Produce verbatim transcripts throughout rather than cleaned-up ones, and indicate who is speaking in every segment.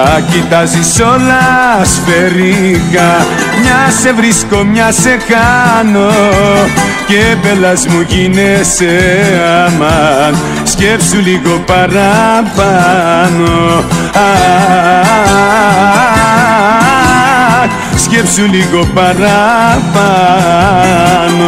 Speaker 1: Τα κοιτάζεις όλα σφαιρικά, μια σε βρίσκω, μια σε χάνω και μπελάς μου γίνεσαι αμάν, σκέψου λίγο παραπάνω. Σκέψου λίγο παραπάνω.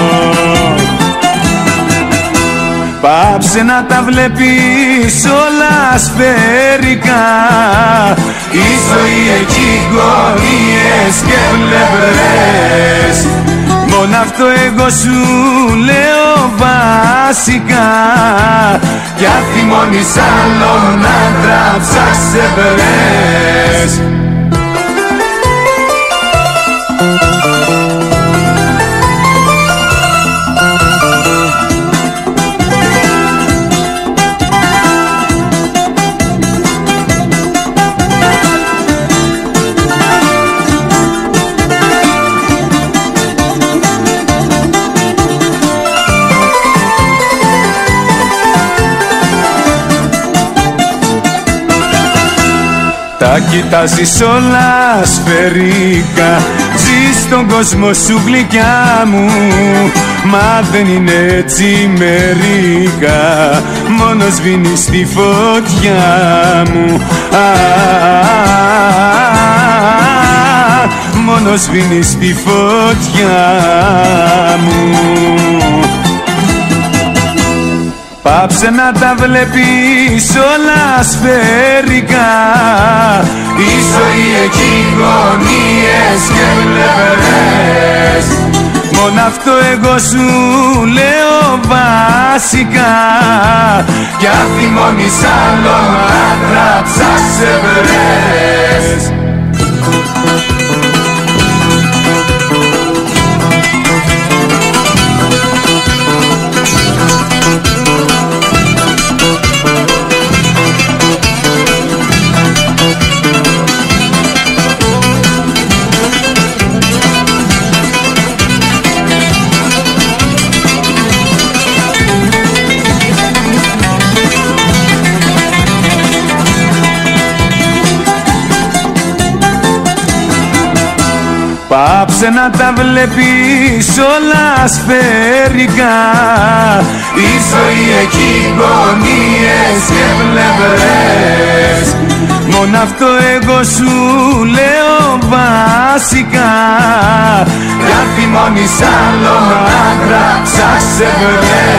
Speaker 1: Πάψε να τα βλέπεις όλα σφαιρικά, η ζωή έχει γωνίες και πλευρές. Μόνο αυτό εγώ σου λέω βασικά, κι αν θυμώνεις άλλον άντρα ψάξε βρες. Τα κοιτάζεις όλα σφαιρικά, ζεις στον κόσμο σου γλυκιά μου, μα δεν είναι έτσι μερικά, μόνο σβήνεις τη φωτιά μου. Α, μόνο σβήνεις τη φωτιά μου. Πάψε να τα βλέπεις όλα σφαιρικά, η ζωή έχει γωνίες και πλευρές. Μόνο αυτό εγώ σου λέω βασικά, κι αν θυμώνεις άλλον άντρα ψάξε βρες. Πάψε να τα βλέπεις όλα σφαιρικά, η ζωή έχει γωνίες και πλευρές. Μόνο αυτό εγώ σου λέω βασικά, κι αν θυμώνεις άλλον άντρα ψάξε βρες.